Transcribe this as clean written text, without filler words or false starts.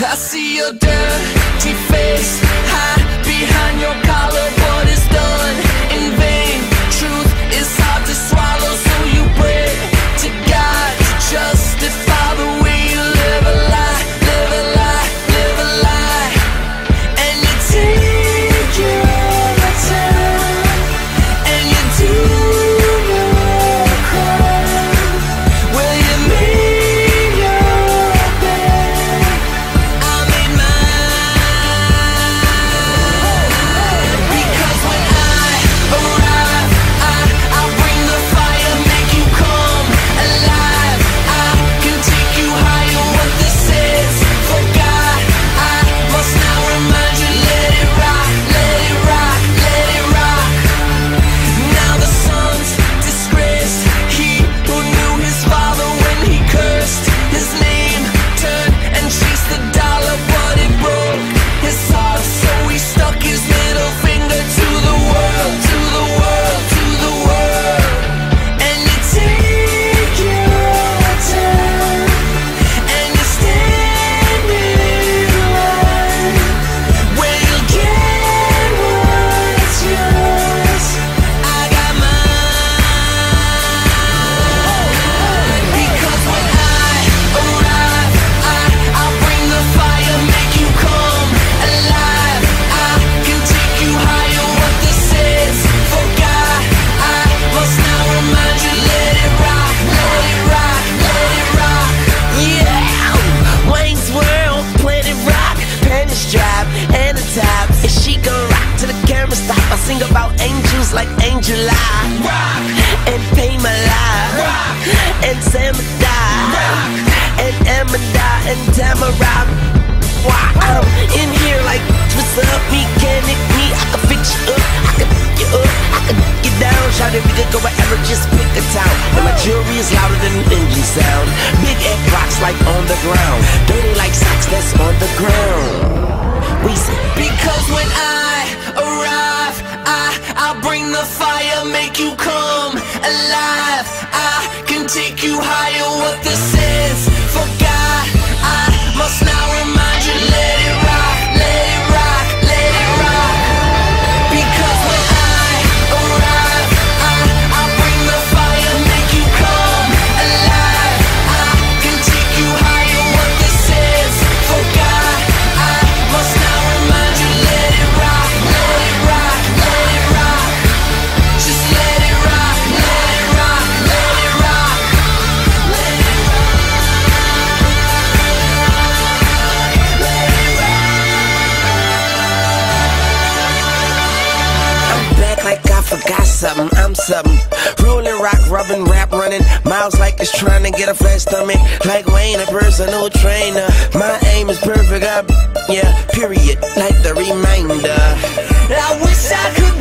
I see your dirty face hide behind your collar, but it's done in vain. Truth is hard to swallow, so you pray to God to justify the way you live a lie, live a lie, live a lie. And you take your time, and you do your crime. Well, you made your bed, I made mine. Because when I arrive, I'll bring the fire, make you come alive. I can take you higher, what this is. For God, I must now remind you, let it rock, let it rock, let it rock. Now the son's disgraced, he who knew his father when he cursed his name, turned and chased the dollar, but it broke his heart, so he stuck his middle finger to the world, to the world, to the world. And you take your time, and you stand in line, where you'll get what's yours. I got mine. Because when I arrive, I'll bring the fire, make you come alive. I can take you higher, what this is. For God, I must now remind you, let it rock, let it rock, let it rock. Yeah, Wayne's World, Planet Rock, Pennies Drive, and the top. Is she gon' rock to the camera stop? I sing about angels like Angel Eye, rock, and Pay My Life, rock, and Samadai, and Amanda, and Tamara. Wow, I'm in here like, what's up, mechanic me? I can fix you up, I can pick you up, I can get you down. Shout it, we could go wherever, just pick a town. And my jewelry is louder than an engine sound. Big egg rocks like on the ground, dirty like socks that's on the ground. We say, because when I arrive, I'll bring the fire, make you come alive. I can take you higher, what this is. For God, I must now remind you, let it rock, let it rock, let it rock. Because when I arrive, I'll bring the fire, make you come alive. I can take you higher, what this is. For God, I must now remind you, let it rock, let it rock, let it rock. Just let it rock, let it rock, let it rock, let it rock, let it rock. I'm back like I forgot something, I'm something. Rolling rock, rubbing, rap running. Miles like it's trying to get a flat stomach. Like Wayne, a personal trainer. My aim is perfect, yeah, period, like the reminder. I wish I could